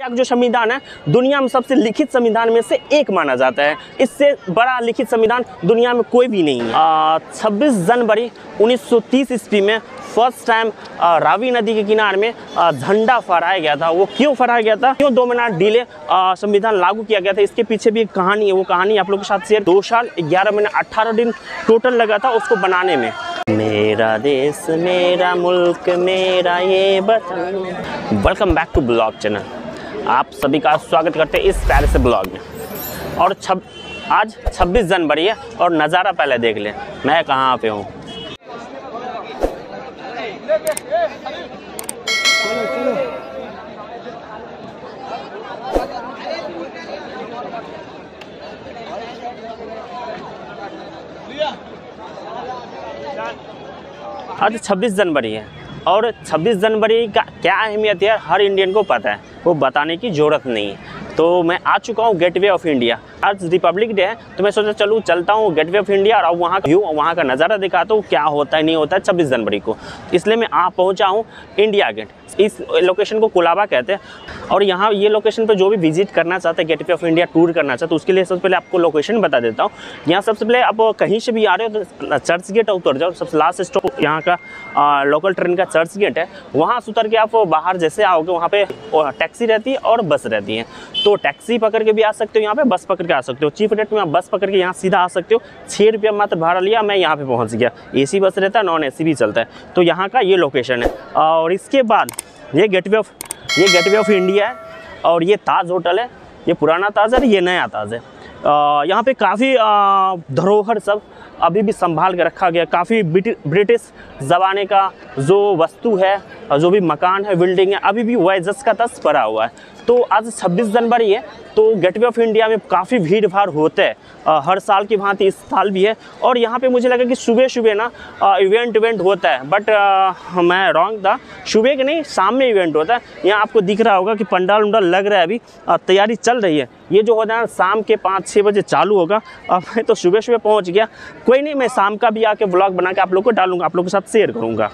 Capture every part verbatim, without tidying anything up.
का जो संविधान है दुनिया में सबसे लिखित संविधान में से एक माना जाता है। इससे बड़ा लिखित संविधान दुनिया में कोई भी नहीं है। छब्बीस जनवरी उन्नीस सौ तीस ईस्वी में फर्स्ट टाइम रावी नदी के किनारे में झंडा फहराया गया था। वो क्यों फहराया गया था, क्यों दो महीना डिले संविधान लागू किया गया था, इसके पीछे भी एक कहानी है। वो कहानी आप लोगों के साथ शेयर। दो साल ग्यारह महीने अट्ठारह दिन टोटल लगा था उसको बनाने में। मेरा देश मेरा मुल्क मेरा ये वतन। Welcome back to blog channel. आप सभी का स्वागत करते हैं इस प्यारे से ब्लॉग में। और छब आज छब्बीस जनवरी है और नज़ारा पहले देख लें मैं कहाँ पे हूँ। आज छब्बीस जनवरी है और छब्बीस जनवरी का क्या अहमियत है हर इंडियन को पता है, वो बताने की ज़रूरत नहीं है। तो मैं आ चुका हूँ गेटवे ऑफ इंडिया। आज रिपब्लिक डे है तो मैं सोचा चलूँ चलता हूँ गेटवे ऑफ इंडिया और वहाँ का व्यू वहाँ का नज़ारा दिखाता हूँ क्या होता है नहीं होता है छब्बीस जनवरी को। इसलिए मैं आ पहुँचा हूँ इंडिया गेट। इस लोकेशन को कुलाबा कहते हैं और यहाँ ये लोकेशन पर जो भी विजिट करना चाहते हैं गेटवे ऑफ इंडिया टूर करना चाहते तो उसके लिए सबसे पहले आपको लोकेशन बता देता हूँ। यहाँ सबसे पहले आप कहीं से भी आ रहे हो तो चर्च गेट उतर जाओ। सबसे लास्ट स्टॉप यहाँ का आ, लोकल ट्रेन का चर्च गेट है। वहाँ से उतर के आप बाहर जैसे आओगे वहाँ पे टैक्सी रहती है और बस रहती है। तो टैक्सी पकड़ के भी आ सकते हो, यहाँ पे बस पकड़ के आ सकते हो। चीप रेट में आप बस पकड़ के यहाँ सीधा आ सकते हो। छः रुपया मात्र भाड़ा लिया, मैं यहाँ पे पहुँच गया। एसी बस रहता है, नॉन एसी भी चलता है। तो यहाँ का ये लोकेशन है। और इसके बाद ये गेटवे ऑफ ये गेटवे ऑफ इंडिया है और ये ताज होटल है। ये पुराना ताज है, ये नया ताज है। यहाँ पे काफ़ी धरोहर सब अभी भी संभाल के रखा गया। काफ़ी ब्रिटिश ज़माने का जो वस्तु है, जो भी मकान है, बिल्डिंग है, अभी भी वह जस का तस पड़ा हुआ है। तो आज छब्बीस जनवरी है तो गेटवे ऑफ इंडिया में काफ़ी भीड़ भाड़ होते हैं। आ, हर साल की भांति इस साल भी है। और यहाँ पे मुझे लगा कि सुबह सुबह ना आ, इवेंट इवेंट होता है, बट आ, मैं रॉन्ग था। सुबह के नहीं, शाम में इवेंट होता है। यहाँ आपको दिख रहा होगा कि पंडाल उंडाल लग रहा है, अभी आ, तैयारी चल रही है। ये जो होता है शाम के पाँच छः बजे चालू होगा और मैं तो सुबह सुबह पहुँच गया। कोई नहीं, मैं शाम का भी आके ब्लॉग बना के आप लोग को डालूंगा, आप लोगों के साथ शेयर करूँगा।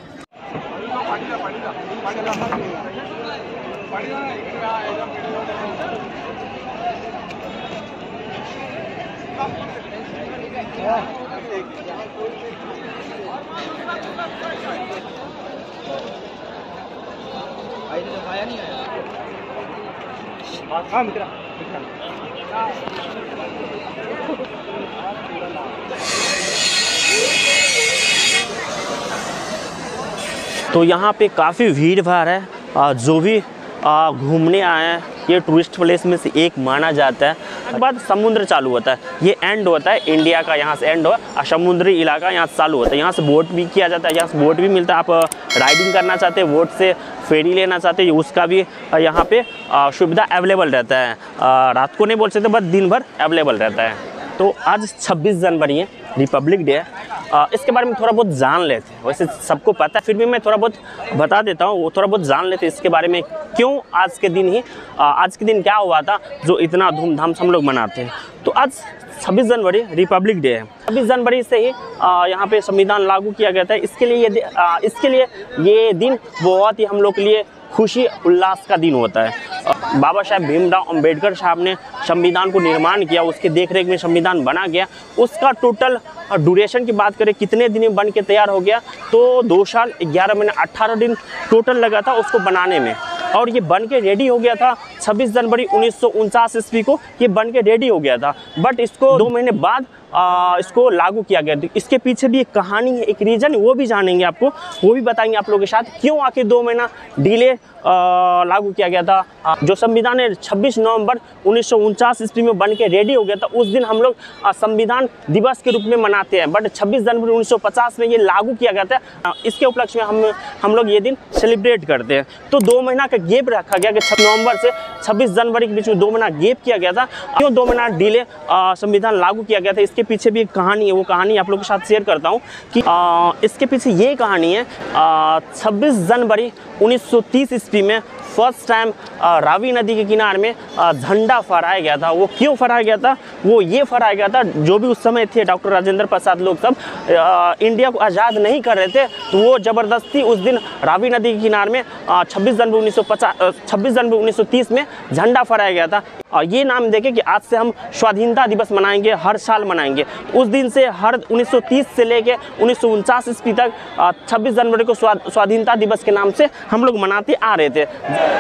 तो यहाँ पे काफ़ी भीड़ भाड़ है। जो भी घूमने आए हैं ये टूरिस्ट प्लेस में से एक माना जाता है। उसके बाद समुद्र चालू होता है, ये एंड होता है इंडिया का, यहाँ से एंड हो और समुद्री इलाका यहाँ से चालू होता है। यहाँ से बोट भी किया जाता है, यहाँ से बोट भी मिलता है। आप राइडिंग करना चाहते हैं, बोट से फेरी लेना चाहते हैं, उसका भी यहाँ पे सुविधा अवेलेबल रहता है। रात को नहीं बोल सकते, बस दिन भर अवेलेबल रहता है। तो आज छब्बीस जनवरी है, रिपब्लिक डे है। आ, इसके बारे में थोड़ा बहुत जान लेते हैं। वैसे सबको पता है, फिर भी मैं थोड़ा बहुत बता देता हूँ। वो थोड़ा बहुत जान लेते हैं इसके बारे में, क्यों आज के दिन ही आ, आज के दिन क्या हुआ था जो इतना धूमधाम से हम लोग मनाते हैं। तो आज छब्बीस जनवरी रिपब्लिक डे है। छब्बीस जनवरी से ही यहाँ पे संविधान लागू किया गया था। इसके लिए ये आ, इसके लिए ये दिन बहुत ही हम लोग के लिए खुशी उल्लास का दिन होता है। बाबा साहब भीमराव अंबेडकर साहब ने संविधान को निर्माण किया, उसके देखरेख में संविधान बना गया। उसका टोटल ड्यूरेशन की बात करें कितने दिन में बन के तैयार हो गया, तो दो साल ग्यारह महीने अट्ठारह दिन टोटल लगा था उसको बनाने में। और ये बन के रेडी हो गया था छब्बीस जनवरी उन्नीस सौ उनचास ईस्वी को। ये बन के रेडी हो गया था, बट इसको दो महीने बाद आ, इसको लागू किया गया। इसके पीछे भी एक कहानी है, एक रीज़न, वो भी जानेंगे आपको, वो भी बताएंगे आप लोगों के साथ क्यों आखिर दो महीना डिले लागू किया गया था। आ, जो संविधान है छब्बीस नवंबर उन्नीस सौ उनचास ईस्वी में बन के रेडी हो गया था। उस दिन हम लोग संविधान दिवस के रूप में मनाते हैं, बट छब्बीस जनवरी उन्नीस सौ पचास में ये लागू किया गया था। इसके उपलक्ष्य में हम हम लोग ये दिन सेलिब्रेट करते हैं। तो दो महीना का गेप रखा गया कि छब्बीस नवंबर से छब्बीस जनवरी के बीच में दो महीना गेप किया गया था। क्यों दो महीना डिले संविधान लागू किया गया था, इसके पीछे भी एक कहानी है। वो कहानी आप लोगों के साथ शेयर करता हूँ कि आ, इसके पीछे ये कहानी है। छब्बीस जनवरी उन्नीस सौ तीस ईस्वी में फर्स्ट टाइम रावी नदी के किनारे में झंडा फहराया गया था। वो क्यों फहराया गया था, वो ये फहराया गया था, जो भी उस समय थे डॉक्टर राजेंद्र प्रसाद लोग सब इंडिया को आज़ाद नहीं कर रहे थे, तो वो ज़बरदस्ती उस दिन रावी नदी के किनारे में छब्बीस जनवरी उन्नीस सौ पचास छब्बीस जनवरी उन्नीस सौ तीस में झंडा फहराया गया था। और ये नाम देके कि आज से हम स्वाधीनता दिवस मनाएंगे, हर साल मनाएंगे। उस दिन से हर उन्नीस सौ तीस से लेके उन्नीस सौ उनचास ईस्वी तक छब्बीस जनवरी को स्वाधीनता दिवस के नाम से हम लोग मनाते आ रहे थे।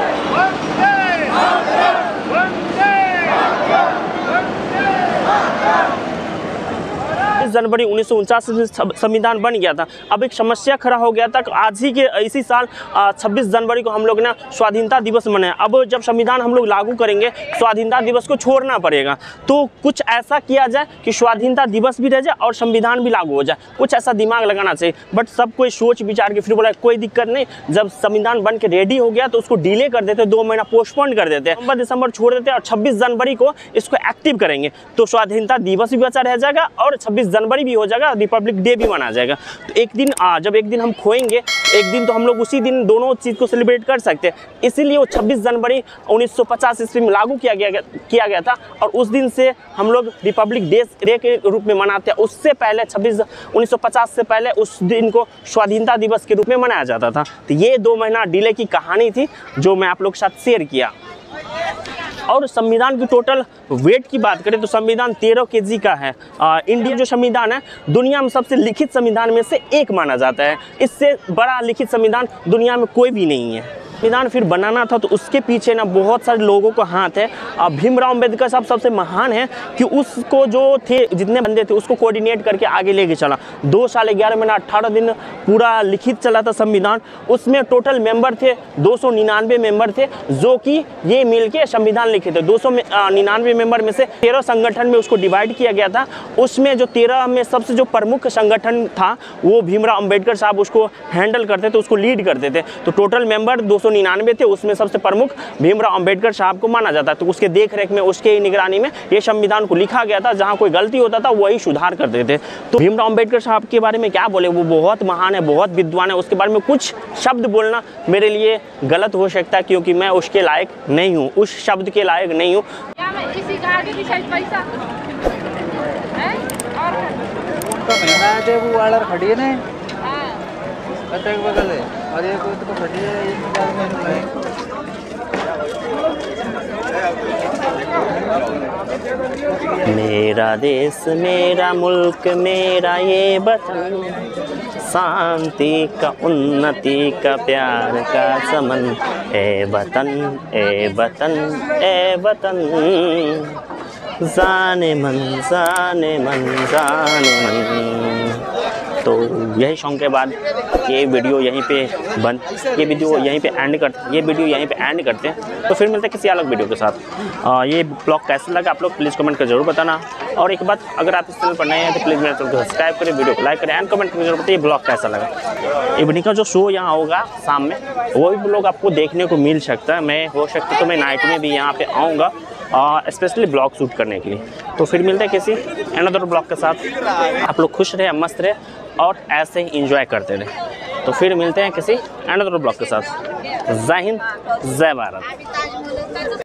जनवरी उन्नीस सौ उनचास में संविधान बन गया था। अब एक समस्या खड़ा हो गया था कि आज ही के इसी साल छब्बीस जनवरी को हम लोग ना स्वाधीनता दिवस मनाए। अब जब संविधान हम लोग लागू करेंगे, स्वाधीनता दिवस को छोड़ना पड़ेगा। तो कुछ ऐसा किया जाए कि स्वाधीनता दिवस भी रह जाए और संविधान भी लागू हो जाए। कुछ ऐसा दिमाग लगाना चाहिए। बट सब कोई सोच विचार के फिर बोला कोई दिक्कत नहीं, जब संविधान बन के रेडी हो गया तो उसको डिले कर देते, दो महीना पोस्टपोन कर देते, नवंबर दिसंबर छोड़ देते और छब्बीस जनवरी को इसको एक्टिव करेंगे। तो स्वाधीनता दिवस भी बचा रह जाएगा और छब्बीस जनवरी भी हो जाएगा, रिपब्लिक डे भी मनाया जाएगा। तो एक दिन आ, जब एक दिन हम खोएंगे, एक दिन तो हम लोग उसी दिन दोनों चीज़ को सेलिब्रेट कर सकते हैं। इसीलिए वो छब्बीस जनवरी उन्नीस सौ पचास ईस्वी में लागू किया गया किया गया था और उस दिन से हम लोग रिपब्लिक डे डे के रूप में मनाते हैं। उससे पहले छब्बीस उन्नीस सौ पचास से पहले उस दिन को स्वाधीनता दिवस के रूप में मनाया जाता था। तो ये दो महीना डिले की कहानी थी जो मैं आप लोग के साथ शेयर किया। और संविधान की टोटल वेट की बात करें तो संविधान तेरह केजी का है। आ, इंडिया जो संविधान है दुनिया में सबसे लिखित संविधान में से एक माना जाता है। इससे बड़ा लिखित संविधान दुनिया में कोई भी नहीं है। संविधान फिर बनाना था तो उसके पीछे ना बहुत सारे लोगों का हाथ है। भीमराव अंबेडकर साहब सबसे महान है कि उसको जो थे जितने बंदे थे उसको कोऑर्डिनेट करके आगे लेके चला। दो साल ग्यारह महीना अट्ठारह दिन पूरा लिखित चला था संविधान। उसमें टोटल मेंबर थे दो सौ निन्यानवे मेंबर थे जो कि ये मिलके संविधान लिखे थे। दो सौ निन्यानवे मेंबर में से तेरह संगठन में उसको डिवाइड किया गया था। उसमें जो तेरह में सबसे जो प्रमुख संगठन था वो भीमराव अंबेडकर साहब उसको हैंडल करते थे, उसको लीड करते थे। तो टोटल मेंबर दो सौ निन्यानवे थे, उसमें सबसे प्रमुख भीमराव अंबेडकर साहब को माना जाता है। तो उसके देख रेख में, उसके निगरानी में ये संविधान को लिखा गया था। जहां कोई गलती होता था वही सुधार करते थे। तो भीमराव अंबेडकर साहब के बारे में क्या बोले, वो बहुत महान है, बहुत विद्वान है। उसके बारे में कुछ शब्द बोलना मेरे लिए गलत हो सकता है क्योंकि मैं उसके लायक नहीं हूँ, उस शब्द के लायक नहीं हूँ। बगल है और ये कोई तो खड़ी है, ये मेरा देश मेरा मुल्क मेरा ये वतन, शांति का उन्नति का प्यार का समन, ए वतन ए वतन ए वतन, जाने मन जाने मन जाने मन। तो यही सॉन्ग के बाद ये वीडियो यहीं पे बंद, ये वीडियो यहीं पे एंड कर ये वीडियो यहीं पे एंड करते हैं। तो फिर मिलते हैं किसी अलग वीडियो के साथ। आ, ये ब्लॉग कैसा लगा आप लोग प्लीज़ कमेंट कर जरूर बताना। और एक बात, अगर आप इस चैनल पर नए हैं तो प्लीज़ मेरे चैनल को सब्सक्राइब करें, वीडियो को लाइक करें एंड कमेंट करके जरूर बताइए ब्लॉग कैसा लगा। इवनिंग का जो शो यहाँ होगा शाम में, वो भी ब्लॉग आपको देखने को मिल सकता है। मैं हो सकता तो मैं नाइट में भी यहाँ पर आऊँगा स्पेशली ब्लॉग शूट करने के लिए। तो फिर मिलते हैं किसी अनदर ब्लॉग के साथ। आप लोग खुश रहे, मस्त रहे और ऐसे ही इंजॉय करते रहे। तो फिर मिलते हैं किसी अनदर ब्लॉग के साथ। जय हिंद, जय भारत।